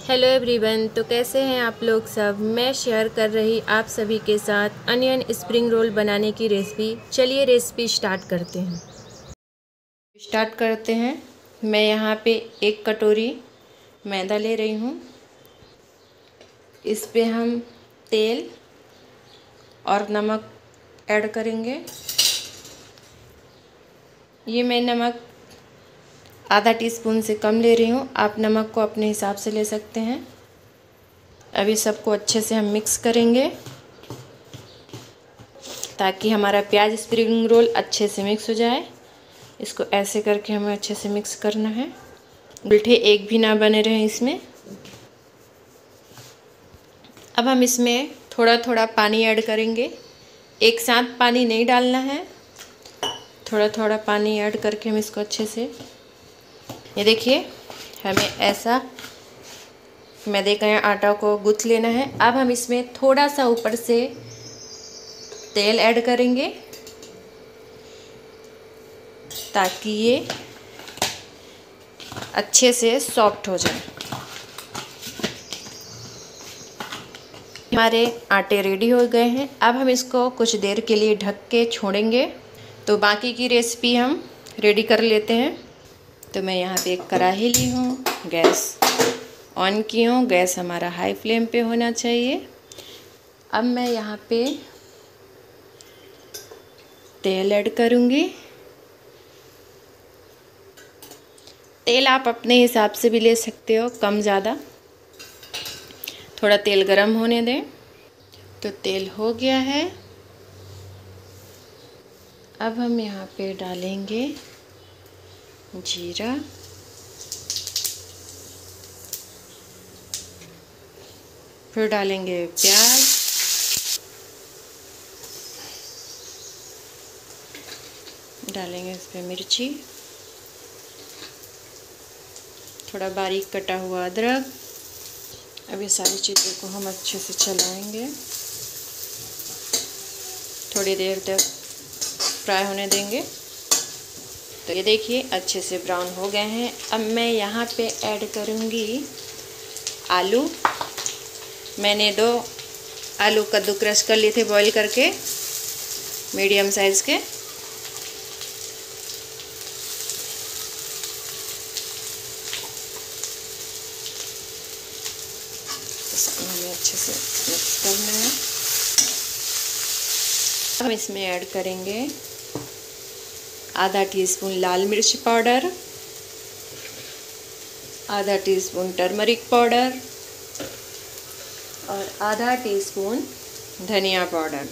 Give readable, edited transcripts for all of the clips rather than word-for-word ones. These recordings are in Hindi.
Hello everyone. तो कैसे हैं आप लोग सब। मैं शेयर कर रही आप सभी के साथ अनियन स्प्रिंग रोल बनाने की रेसिपी। चलिए रेसिपी स्टार्ट करते हैं। मैं यहाँ पे 1 कटोरी मैदा ले रही हूँ। इस पे हम तेल और नमक ऐड करेंगे। ये मैं नमक आधा टीस्पून से कम ले रही हूँ। आप नमक को अपने हिसाब से ले सकते हैं। अभी सबको अच्छे से हम मिक्स करेंगे ताकि हमारा प्याज स्प्रिंग रोल अच्छे से मिक्स हो जाए। इसको ऐसे करके हमें अच्छे से मिक्स करना है, उल्टे एक भी ना बने रहें इसमें। अब हम इसमें थोड़ा थोड़ा पानी ऐड करेंगे। एक साथ पानी नहीं डालना है, थोड़ा थोड़ा पानी ऐड करके हम इसको अच्छे से, ये देखिए हमें ऐसा मैदे का आटा को गूँथ लेना है। अब हम इसमें थोड़ा सा ऊपर से तेल ऐड करेंगे ताकि ये अच्छे से सॉफ्ट हो जाए। हमारे आटे रेडी हो गए हैं। अब हम इसको कुछ देर के लिए ढक के छोड़ेंगे। तो बाकी की रेसिपी हम रेडी कर लेते हैं। तो मैं यहाँ पे एक कढ़ाई ली हूँ, गैस ऑन की हूँ। गैस हमारा हाई फ्लेम पे होना चाहिए। अब मैं यहाँ पे तेल ऐड करूँगी। तेल आप अपने हिसाब से भी ले सकते हो, कम ज़्यादा। थोड़ा तेल गरम होने दें। तो तेल हो गया है। अब हम यहाँ पे डालेंगे जीरा, फिर डालेंगे प्याज, डालेंगे इस पर मिर्ची, थोड़ा बारीक कटा हुआ अदरक। अब ये सारी चीज़ों को हम अच्छे से चलाएंगे, थोड़ी देर तक फ्राई होने देंगे। तो ये देखिए अच्छे से ब्राउन हो गए हैं। अब मैं यहाँ पे ऐड करूँगी आलू। मैंने 2 आलू कद्दूकस कर लिए थे बॉईल करके, मीडियम साइज़ के। इसको हमें अच्छे से मिक्स करना है। हम इसमें ऐड करेंगे आधा टीस्पून लाल मिर्च पाउडर, आधा टीस्पून टर्मरिक पाउडर और आधा टीस्पून धनिया पाउडर।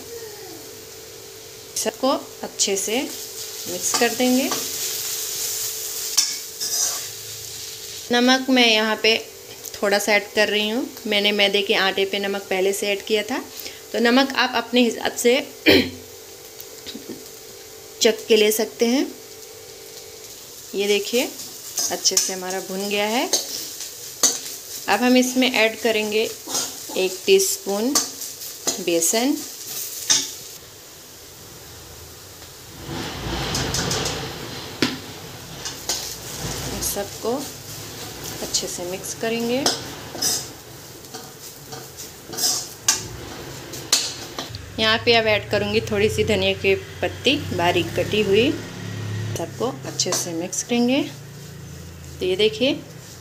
सबको अच्छे से मिक्स कर देंगे। नमक मैं यहाँ पे थोड़ा सा ऐड कर रही हूँ। मैंने मैदे के आटे पे नमक पहले से ऐड किया था। तो नमक आप अपने हिसाब से चख के ले सकते हैं। ये देखिए अच्छे से हमारा भुन गया है। अब हम इसमें ऐड करेंगे 1 टीस्पून बेसन, सबको अच्छे से मिक्स करेंगे। यहाँ पे अब ऐड करूँगी थोड़ी सी धनिया की पत्ती बारीक कटी हुई। सबको अच्छे से मिक्स करेंगे। तो ये देखिए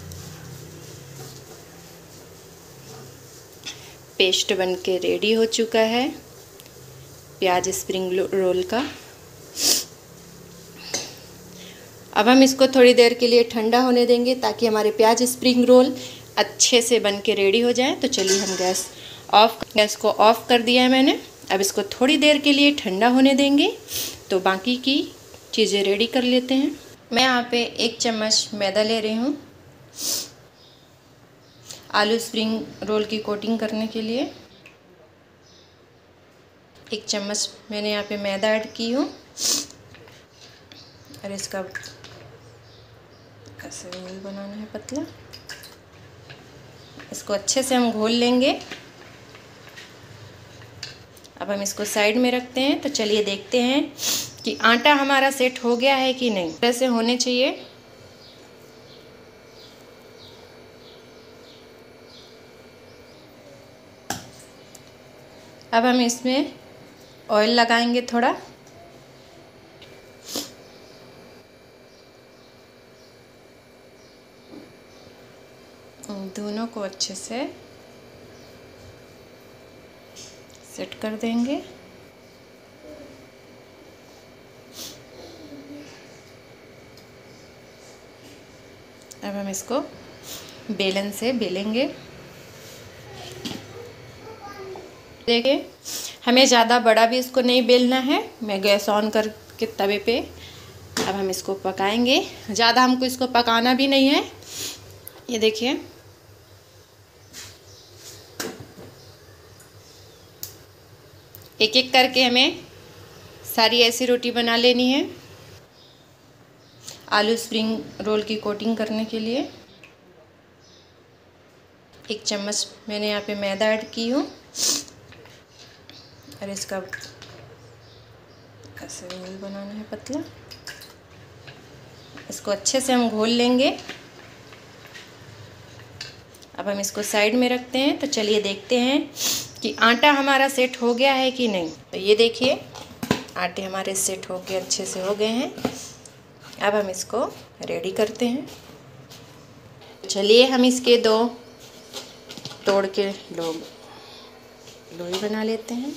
पेस्ट बनके रेडी हो चुका है प्याज स्प्रिंग रोल का। अब हम इसको थोड़ी देर के लिए ठंडा होने देंगे ताकि हमारे प्याज स्प्रिंग रोल अच्छे से बन के रेडी हो जाए। तो चलिए हम गैस को ऑफ कर दिया है मैंने। अब इसको थोड़ी देर के लिए ठंडा होने देंगे। तो बाकी की चीज़ें रेडी कर लेते हैं। मैं यहाँ पे 1 चम्मच मैदा ले रही हूँ आलू स्प्रिंग रोल की कोटिंग करने के लिए। 1 चम्मच मैंने यहाँ पे मैदा ऐड की हूँ और इसका ऐसे रोल बनाना है पतला। इसको अच्छे से हम घोल लेंगे। अब हम इसको साइड में रखते हैं। तो चलिए देखते हैं कि आटा हमारा सेट हो गया है कि नहीं। ऐसे होने चाहिए। अब हम इसमें ऑयल लगाएंगे थोड़ा। दोनों को अच्छे से सेट कर देंगे। अब हम इसको बेलन से बेलेंगे। देखिए, हमें ज़्यादा बड़ा भी इसको नहीं बेलना है। मैं गैस ऑन करके तवे पे अब हम इसको पकाएंगे। ज़्यादा हमको इसको पकाना भी नहीं है। ये देखिए, एक एक करके हमें सारी ऐसी रोटी बना लेनी है। आलू स्प्रिंग रोल की कोटिंग करने के लिए 1 चम्मच मैंने यहाँ पे मैदा ऐड की हूँ और इसका ऐसे रोल बनाना है पतला। इसको अच्छे से हम घोल लेंगे। अब हम इसको साइड में रखते हैं। तो चलिए देखते हैं कि आटा हमारा सेट हो गया है कि नहीं। तो ये देखिए, आटे हमारे सेट हो के अच्छे से हो गए हैं। अब हम इसको रेडी करते हैं। चलिए हम इसके 2 तोड़ के लोई बना लेते हैं।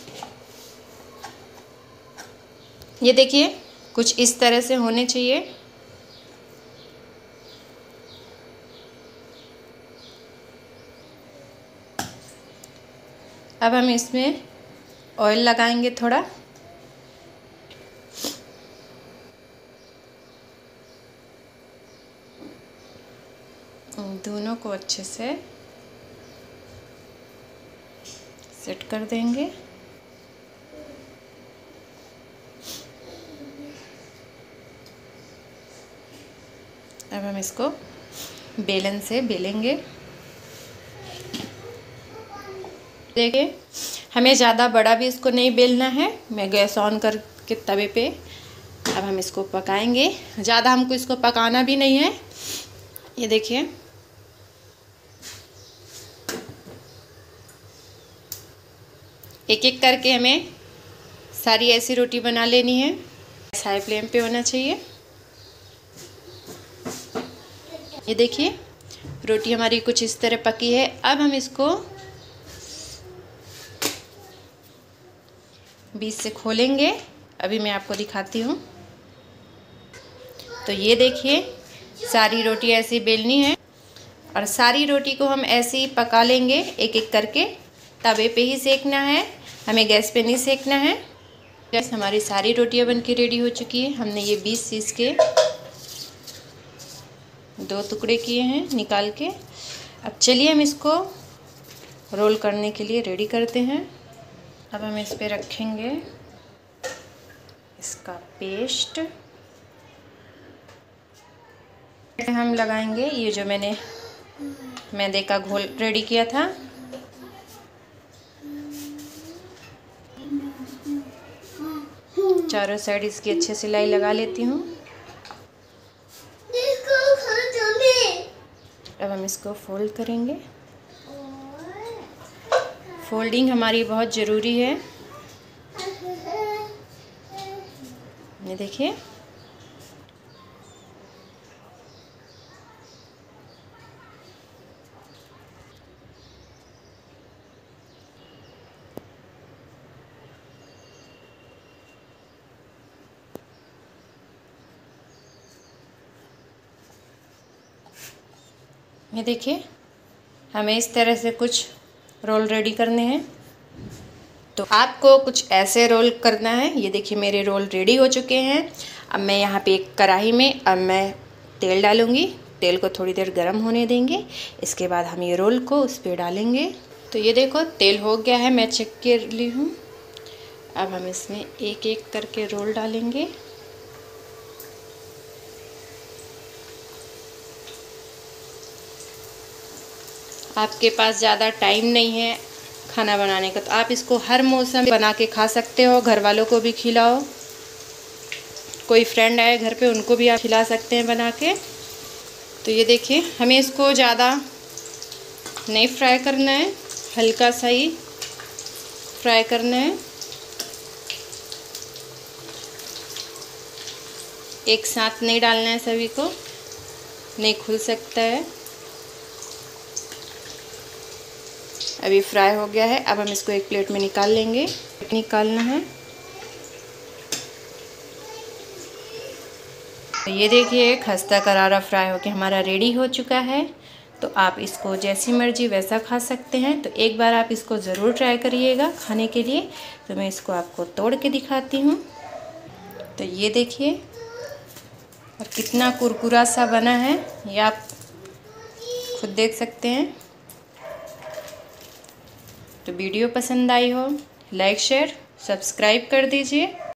ये देखिए, कुछ इस तरह से होने चाहिए। अब हम इसमें ऑयल लगाएंगे थोड़ा। दोनों को अच्छे से सेट कर देंगे। अब हम इसको बेलन से बेलेंगे। देखिए, हमें ज़्यादा बड़ा भी इसको नहीं बेलना है। मैं गैस ऑन करके तवे पे अब हम इसको पकाएंगे। ज़्यादा हमको इसको पकाना भी नहीं है। ये देखिए, एक एक करके हमें सारी ऐसी रोटी बना लेनी है। हाई फ्लेम पे होना चाहिए। ये देखिए, रोटी हमारी कुछ इस तरह पकी है। अब हम इसको बीच से खोलेंगे। अभी मैं आपको दिखाती हूँ। तो ये देखिए, सारी रोटी ऐसी बेलनी है और सारी रोटी को हम ऐसे ही पका लेंगे। एक एक करके तवे पे ही सेकना है, हमें गैस पे नहीं सेकना है। गैस हमारी सारी रोटियां बन के रेडी हो चुकी है। हमने ये 20 पीस के 2 टुकड़े किए हैं निकाल के। अब चलिए हम इसको रोल करने के लिए रेडी करते हैं। अब हम इस पे रखेंगे इसका पेस्ट। हम लगाएंगे ये जो मैंने मैदे का घोल रेडी किया था। चारों साइड इसकी अच्छे सिलाई लगा लेती हूँ। अब हम इसको फोल्ड करेंगे। फोल्डिंग हमारी बहुत ज़रूरी है। ये देखिए, ये देखिए, हमें इस तरह से कुछ रोल रेडी करने हैं। तो आपको कुछ ऐसे रोल करना है। ये देखिए, मेरे रोल रेडी हो चुके हैं। अब मैं यहाँ पे एक कढ़ाई में अब मैं तेल डालूँगी। तेल को थोड़ी देर गर्म होने देंगे। इसके बाद हम ये रोल को उस पर डालेंगे। तो ये देखो, तेल हो गया है, मैं चेक कर ली हूँ। अब हम इसमें एक एक करके रोल डालेंगे। आपके पास ज़्यादा टाइम नहीं है खाना बनाने का, तो आप इसको हर मौसम में बना के खा सकते हो। घर वालों को भी खिलाओ, कोई फ्रेंड आए घर पे उनको भी आप खिला सकते हैं बना के। तो ये देखिए, हमें इसको ज़्यादा नहीं फ्राई करना है, हल्का सा ही फ्राई करना है। एक साथ नहीं डालना है, सभी को नहीं खुल सकता है। अभी फ्राई हो गया है। अब हम इसको एक प्लेट में निकाल लेंगे। निकालना है। तो ये देखिए खस्ता करारा फ्राई होके हमारा रेडी हो चुका है। तो आप इसको जैसी मर्जी वैसा खा सकते हैं। तो एक बार आप इसको ज़रूर ट्राई करिएगा खाने के लिए। तो मैं इसको आपको तोड़ के दिखाती हूँ। तो ये देखिए और कितना कुरकुरा सा बना है, ये आप खुद देख सकते हैं। तो वीडियो पसंद आई हो लाइक शेयर सब्सक्राइब कर दीजिए।